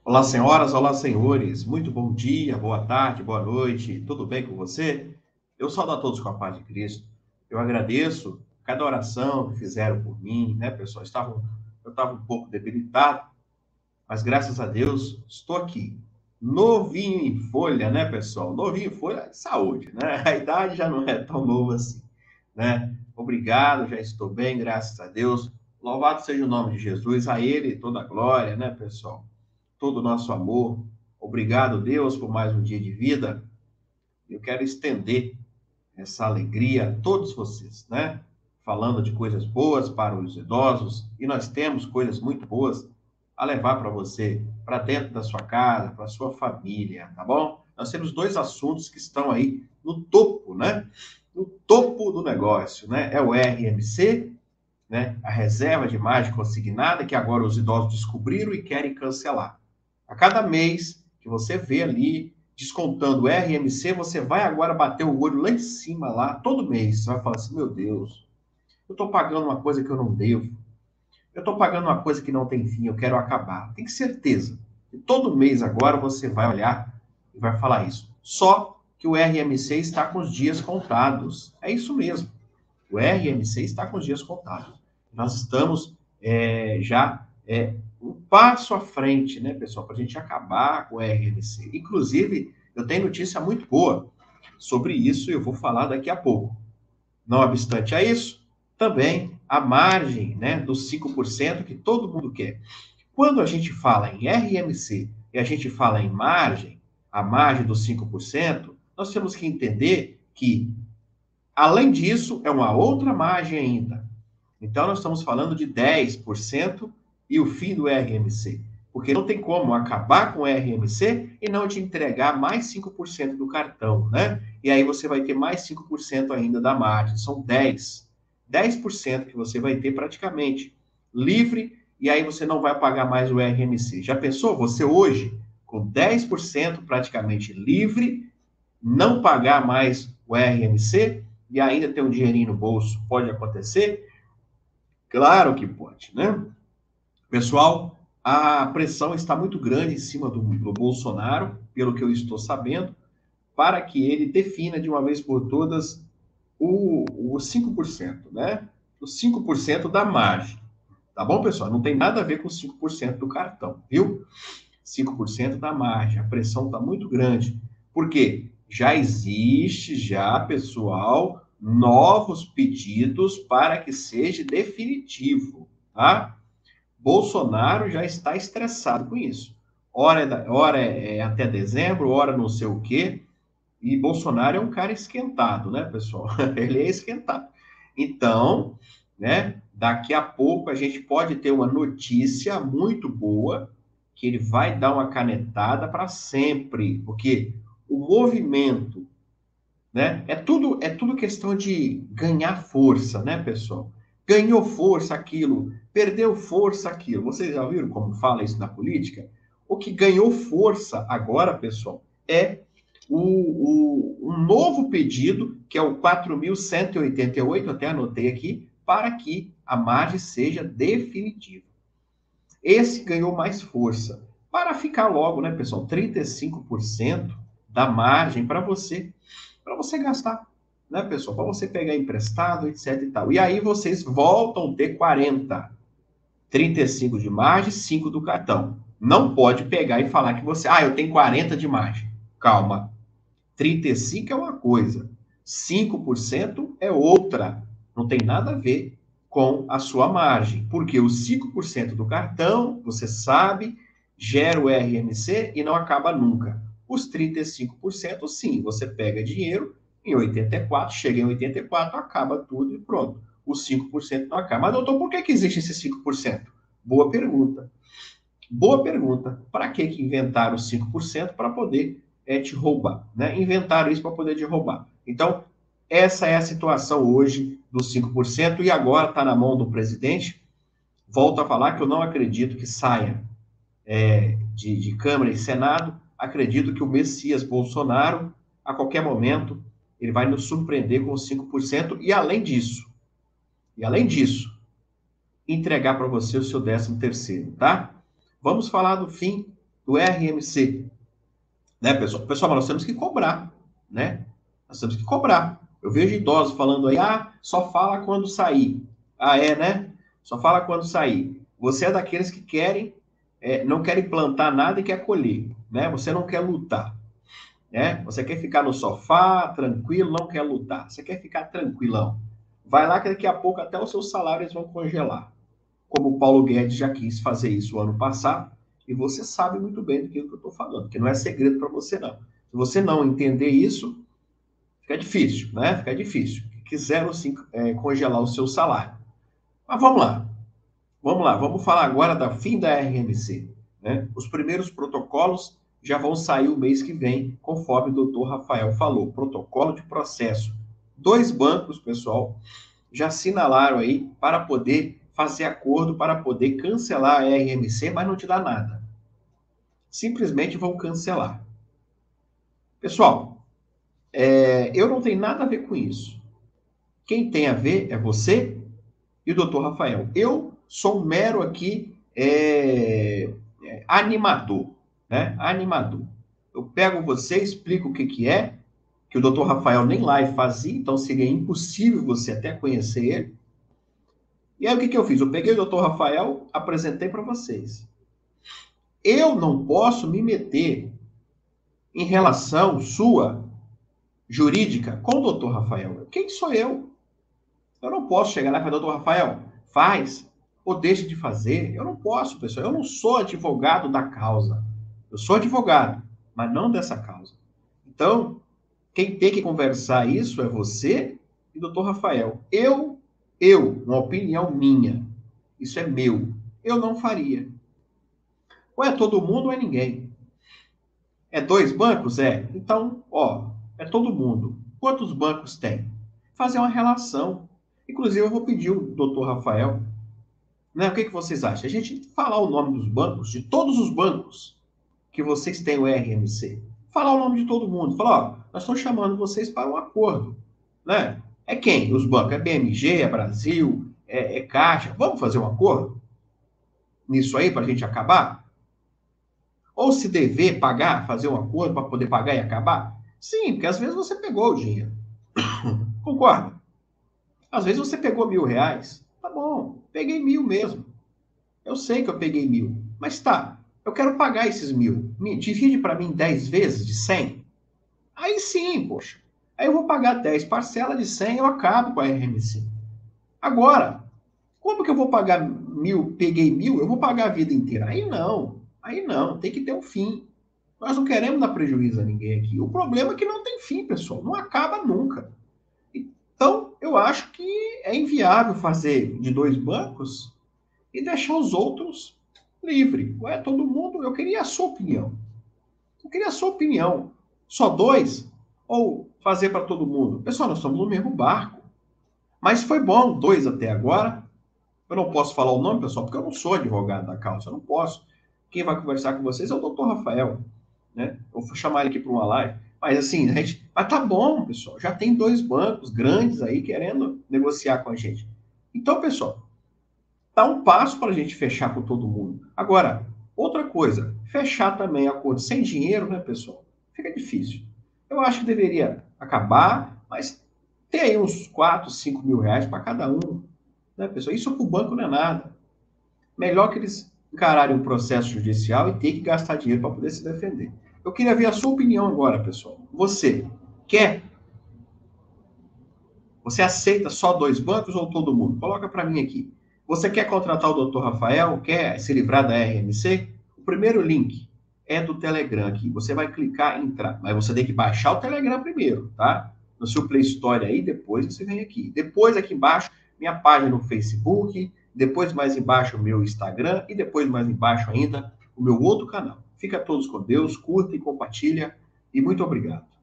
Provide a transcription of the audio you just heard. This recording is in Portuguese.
Olá, senhoras, olá, senhores. Muito bom dia, boa tarde, boa noite. Tudo bem com você? Eu saúdo a todos com a paz de Cristo. Eu agradeço cada oração que fizeram por mim, né, pessoal? Eu estava um pouco debilitado, mas graças a Deus estou aqui. Novinho em folha, né, pessoal? Novinho em folha, saúde, né? A idade já não é tão nova assim, né? Obrigado, já estou bem, graças a Deus. Louvado seja o nome de Jesus, a Ele toda a glória, né, pessoal? Todo o nosso amor. Obrigado, Deus, por mais um dia de vida. Eu quero estender essa alegria a todos vocês, né? Falando de coisas boas para os idosos, e nós temos coisas muito boas a levar para você, para dentro da sua casa, para a sua família, tá bom? Nós temos dois assuntos que estão aí no topo, né? No topo do negócio, né? É o RMC, né? A reserva de imagem consignada, que agora os idosos descobriram e querem cancelar. A cada mês que você vê ali descontando o RMC, você vai agora bater o olho lá em cima, lá, todo mês. Você vai falar assim: meu Deus, eu estou pagando uma coisa que eu não devo. Eu estou pagando uma coisa que não tem fim, eu quero acabar. Tem certeza que todo mês agora você vai olhar e vai falar isso. Só que o RMC está com os dias contados. É isso mesmo. O RMC está com os dias contados. Nós estamos já um passo à frente, né, pessoal, para a gente acabar com o RMC. Inclusive, eu tenho notícia muito boa sobre isso e eu vou falar daqui a pouco. Não obstante a isso, também a margem, né, dos 5% que todo mundo quer. Quando a gente fala em RMC e a gente fala em margem, a margem dos 5%, nós temos que entender que além disso, é uma outra margem ainda. Então, nós estamos falando de 10% e o fim do RMC. Porque não tem como acabar com o RMC e não te entregar mais 5% do cartão, né? E aí você vai ter mais 5% ainda da margem. São 10% que você vai ter praticamente livre e aí você não vai pagar mais o RMC. Já pensou? Você hoje, com 10% praticamente livre, não pagar mais o RMC e ainda ter um dinheirinho no bolso. Pode acontecer? Claro que pode, né? Pessoal, a pressão está muito grande em cima do Bolsonaro, pelo que eu estou sabendo, para que ele defina de uma vez por todas o 5%, né? Os 5% da margem. Tá bom, pessoal? Não tem nada a ver com 5% do cartão, viu? 5% da margem. A pressão está muito grande. Por quê? Já existe, já, pessoal, novos pedidos para que seja definitivo, tá? Bolsonaro já está estressado com isso. Ora é até dezembro, ora não sei o quê. E Bolsonaro é um cara esquentado, né, pessoal? Ele é esquentado. Então, né, daqui a pouco a gente pode ter uma notícia muito boa que ele vai dar uma canetada para sempre, porque o movimento, né, é tudo questão de ganhar força, né, pessoal? Ganhou força aquilo, perdeu força aquilo. Vocês já viram como fala isso na política? O que ganhou força agora, pessoal, é um novo pedido, que é o 4.188, até anotei aqui, para que a margem seja definitiva. Esse ganhou mais força. Para ficar logo, né, pessoal? 35% da margem para você gastar, né, pessoal? Para você pegar emprestado, etc e tal. E aí vocês voltam a ter 40. 35 de margem, 5 do cartão. Não pode pegar e falar que eu tenho 40 de margem. Calma. 35 é uma coisa, 5% é outra. Não tem nada a ver com a sua margem, porque os 5% do cartão, você sabe, gera o RMC e não acaba nunca. Os 35%, sim, você pega dinheiro em 84, chega em 84, acaba tudo e pronto. Os 5% não acaba. Mas, doutor, por que existe esse 5%? Boa pergunta. Boa pergunta. Para que inventaram os 5% para poder te roubar? Né? Inventaram isso para poder te roubar. Então, essa é a situação hoje dos 5% e agora está na mão do presidente. Volto a falar que eu não acredito que saia de Câmara e Senado. Acredito que o Messias Bolsonaro, a qualquer momento, ele vai nos surpreender com os 5%. Entregar para você o seu 13º, tá? Vamos falar do fim do RMC, né, pessoal? Pessoal, mas nós temos que cobrar, né? Nós temos que cobrar. Eu vejo idosos falando aí, só fala quando sair. Né? Só fala quando sair. Você é daqueles que não querem plantar nada e quer colher, né? Você não quer lutar, né? Você quer ficar no sofá, tranquilo, não quer lutar. Você quer ficar tranquilão. Vai lá que daqui a pouco até os seus salários vão congelar. Como o Paulo Guedes já quis fazer isso ano passado, e você sabe muito bem do que eu estou falando, que não é segredo para você, não. Se você não entender isso, fica difícil, né? Fica difícil. Quiseram sim congelar o seu salário. Mas vamos falar agora da fim da RMC. Né? Os primeiros protocolos já vão sair o mês que vem, conforme o doutor Rafael falou. Protocolo de processo. 2 bancos, pessoal, já assinalaram aí para poder fazer acordo, para poder cancelar a RMC, mas não te dá nada. Simplesmente vão cancelar. Pessoal, eu não tenho nada a ver com isso. Quem tem a ver é você e o doutor Rafael. Eu sou um mero aqui animador, né? Animador. Eu pego você, explico o que é, que o doutor Rafael nem live fazia, então seria impossível você até conhecer ele. E aí o que eu fiz? Eu peguei o doutor Rafael, apresentei para vocês. Eu não posso me meter em relação sua jurídica com o doutor Rafael. Quem sou eu? Eu não posso chegar lá e falar, doutor Rafael, faz ou deixa de fazer. Eu não posso, pessoal. Eu não sou advogado da causa. Eu sou advogado, mas não dessa causa. Então, quem tem que conversar isso é você e o doutor Rafael. Uma opinião minha. Isso é meu. Eu não faria. Ou é todo mundo ou é ninguém. É 2 bancos? É. Então, é todo mundo. Quantos bancos tem? Fazer uma relação. Inclusive, eu vou pedir o doutor Rafael, né? O que vocês acham? A gente falar o nome dos bancos, de todos os bancos que vocês têm o RMC. Falar o nome de todo mundo. Falar, nós estamos chamando vocês para um acordo, né? É quem? Os bancos? É BMG, é Brasil, é Caixa. Vamos fazer um acordo nisso aí para a gente acabar? Ou se dever pagar, fazer um acordo para poder pagar e acabar? Sim, porque às vezes você pegou o dinheiro. Concorda? Às vezes você pegou R$1.000. Tá bom, peguei 1.000 mesmo. Eu sei que eu peguei 1.000. Mas tá, eu quero pagar esses 1.000. Divide para mim 10 vezes de 100. Aí sim, poxa. Aí eu vou pagar 10 parcelas de 100 e eu acabo com a RMC. Agora, como que eu vou pagar 1.000, peguei 1.000, eu vou pagar a vida inteira? Aí não, tem que ter um fim. Nós não queremos dar prejuízo a ninguém aqui. O problema é que não tem fim, pessoal. Não acaba nunca. Então, eu acho que é inviável fazer de 2 bancos e deixar os outros livres. Ué, todo mundo, eu queria a sua opinião. Eu queria a sua opinião. Só 2? Ou fazer para todo mundo? Pessoal, nós estamos no mesmo barco. Mas foi bom, 2 até agora. Eu não posso falar o nome, pessoal, porque eu não sou advogado da causa. Eu não posso. Quem vai conversar com vocês é o doutor Rafael. Né? Eu vou chamar ele aqui para uma live. Mas assim, mas tá bom, pessoal. Já tem 2 bancos grandes aí querendo negociar com a gente. Então, pessoal, dá um passo para a gente fechar com todo mundo. Agora, outra coisa, fechar também acordo sem dinheiro, né, pessoal? Fica difícil. Eu acho que deveria acabar, mas ter aí uns 4, 5 mil reais para cada um, né, pessoal? Isso para o banco não é nada. Melhor que eles encararem um processo judicial e ter que gastar dinheiro para poder se defender. Eu queria ver a sua opinião agora, pessoal. Você quer? Você aceita só 2 bancos ou todo mundo? Coloca para mim aqui. Você quer contratar o doutor Rafael? Quer se livrar da RMC? O primeiro link é do Telegram aqui. Você vai clicar em entrar. Mas você tem que baixar o Telegram primeiro, tá? No seu Play Store aí, depois você vem aqui. Depois aqui embaixo, minha página no Facebook. Depois mais embaixo o meu Instagram. E depois mais embaixo ainda o meu outro canal. Fica todos com Deus, curta e compartilha. E muito obrigado.